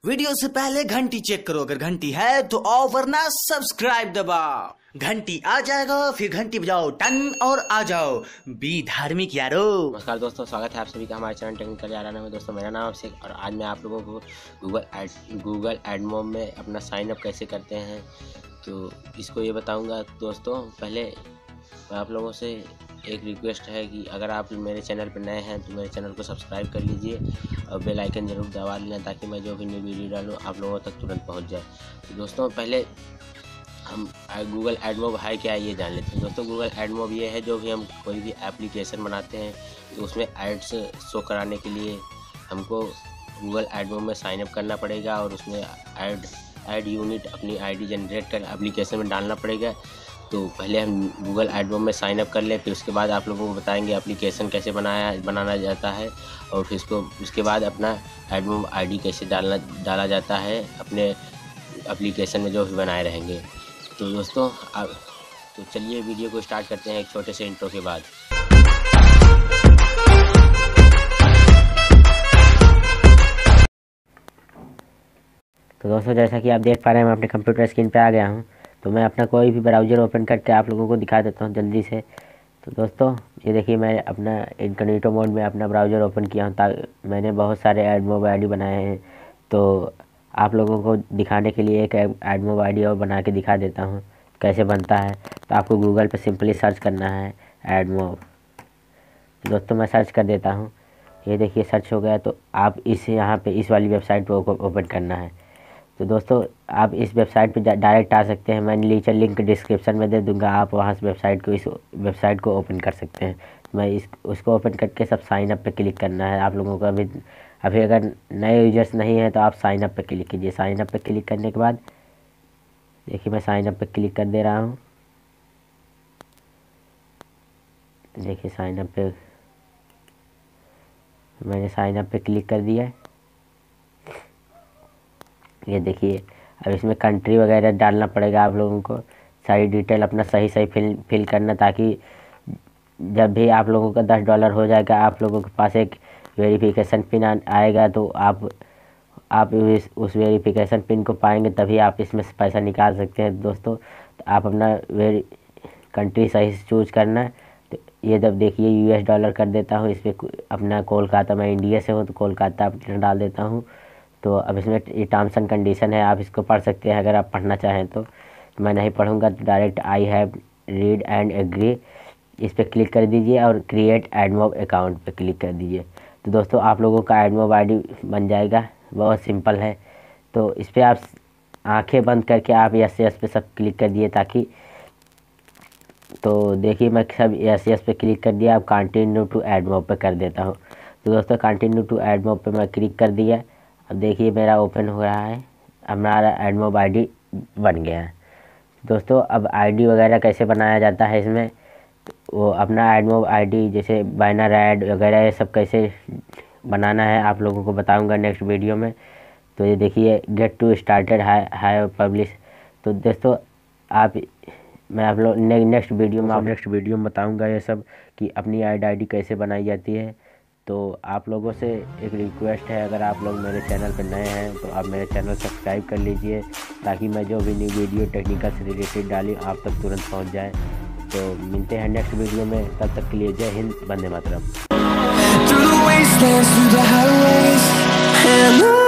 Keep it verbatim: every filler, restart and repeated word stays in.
Video से पहले घंटी चेक करो, अगर घंटी है तो आओ, वरना सब्सक्राइब दबाओ। घंटी आ जाएगा फिर घंटी बजाओ टन और आ जाओ। बी धार्मिक यारो। नमस्कार दोस्तों, स्वागत है आप सभी का हमारे चैनल टेक्निकल याराना में। दोस्तों मेरा नाम अभिषेक और आज मैं आप लोगों को गूगल एड गूगल एडमोब में अपना साइन अप कैसे करते हैं तो इसको ये बताऊंगा। दोस्तों पहले आप लोगों से एक रिक्वेस्ट है कि अगर आप मेरे चैनल पर नए हैं तो मेरे चैनल को सब्सक्राइब कर लीजिए और बेल आइकन ज़रूर दबा लेना ताकि मैं जो भी न्यू वीडियो डालूँ आप लोगों तक तुरंत पहुंच जाए। तो दोस्तों पहले हम गूगल एडमोब है क्या ये जान लेते हैं। दोस्तों गूगल एडमोब ये है जो भी हम कोई भी एप्लीकेशन बनाते हैं तो उसमें एड्स शो कराने के लिए हमको गूगल एडमोब में साइन अप करना पड़ेगा और उसमें ऐड ऐड यूनिट अपनी आईडी जनरेट कर एप्लीकेशन में डालना पड़ेगा। तो पहले हम गूगल एडमोब में साइन अप कर लें, फिर उसके बाद आप लोगों को बताएंगे एप्लीकेशन कैसे बनाया बनाना जाता है और फिर उसको उसके बाद अपना एडमोब आईडी कैसे डालना डाला जाता है अपने एप्लीकेशन में जो भी बनाए रहेंगे। तो दोस्तों अब तो चलिए वीडियो को स्टार्ट करते हैं एक छोटे से इंट्रो के बाद। तो दोस्तों जैसा कि आप देख पा रहे हैं मैं अपने कंप्यूटर स्क्रीन पे आ गया हूं। तो मैं अपना कोई भी ब्राउज़र ओपन करके आप लोगों को दिखा देता हूं जल्दी से। तो दोस्तों ये देखिए मैं अपना इनकॉग्निटो मोड में अपना ब्राउज़र ओपन किया हूं ताकि मैंने बहुत सारे एडमोब आईडी बनाए हैं। तो आप लोगों को दिखाने के लिए एक एडमोब आईडी और बना के दिखा देता हूं कैसे बनता है। तो आपको गूगल पे सिंपली सर्च करना है एडमोब। दोस्तों मैं सर्च कर देता हूं, ये देखिए सर्च हो गया। तो आप इस यहाँ पे इस वाली वेबसाइट पे ओपन करना है। तो दोस्तों आप इस वेबसाइट पे डायरेक्ट आ सकते हैं, मैं नीचे लिंक डिस्क्रिप्शन में दे दूंगा, आप वहाँ से वेबसाइट को इस वेबसाइट को ओपन कर सकते हैं। मैं इस उसको ओपन करके सब साइन अप पे क्लिक करना है। आप लोगों को अभी अभी अगर नए यूजर्स नहीं हैं तो आप साइन अप पे क्लिक कीजिए। साइन अप पे क्लिक करने के बाद देखिए मैं साइन अप पे क्लिक कर दे रहा हूँ। देखिए साइन अप पे मैंने साइन अप पे क्लिक कर दिया है। ये देखिए अब इसमें कंट्री वगैरह डालना पड़ेगा आप लोगों को, सारी डिटेल अपना सही सही फिल फिल करना ताकि जब भी आप लोगों का दस डॉलर हो जाएगा आप लोगों के पास एक वेरिफिकेशन पिन आएगा। तो आप आप इस उस वेरिफिकेशन पिन को पाएंगे तभी आप इसमें से पैसा निकाल सकते हैं। दोस्तों तो आप अपना वेरी कंट्री सही से चूज करना। तो ये जब देखिए यूएस डॉलर कर देता हूँ इस पर अपना कोलकाता, मैं इंडिया से हूँ तो कोलकाता अपना डाल देता हूँ। तो अब इसमें ये टर्म्स एंड कंडीशन है, आप इसको पढ़ सकते हैं अगर आप पढ़ना चाहें तो। मैं नहीं पढ़ूंगा तो direct I have read and agree इस पर क्लिक कर दीजिए और क्रिएट एडमोब अकाउंट पे क्लिक कर दीजिए। तो दोस्तों आप लोगों का एडमोब आईडी बन जाएगा, बहुत सिंपल है। तो इस पर आप आंखें बंद करके आप यस यस पे सब क्लिक कर दिए ताकि तो देखिए मैं सब यस यस पे क्लिक कर दिया। अब कंटिन्यू टू एडमोब पे कर देता हूँ। तो दोस्तों कंटिन्यू टू एडमोब पे मैं क्लिक कर दिया। अब देखिए मेरा ओपन हो रहा है, हमारा एडमोब आईडी बन गया है। दोस्तों अब आईडी वगैरह कैसे बनाया जाता है इसमें, वो अपना एडमोब आईडी जैसे बैनर ऐड वगैरह ये सब कैसे बनाना है आप लोगों को बताऊंगा नेक्स्ट वीडियो में। तो ये देखिए get to started hi hi publish. तो दोस्तों आप मैं आप लोग ने, नेक्स्ट वीडियो में आप नेक्स्ट वीडियो में बताऊंगा ये सब कि अपनी ऐड आईडी कैसे बनाई जाती है। तो आप लोगों से एक रिक्वेस्ट है, अगर आप लोग मेरे चैनल पर नए हैं तो आप मेरे चैनल सब्सक्राइब कर लीजिए ताकि मैं जो भी न्यू वीडियो टेक्निकल से रिलेटेड डाली आप तक तुरंत पहुंच जाए। तो मिलते हैं नेक्स्ट वीडियो में, तब तक के लिए जय हिंद, वंदे मातरम।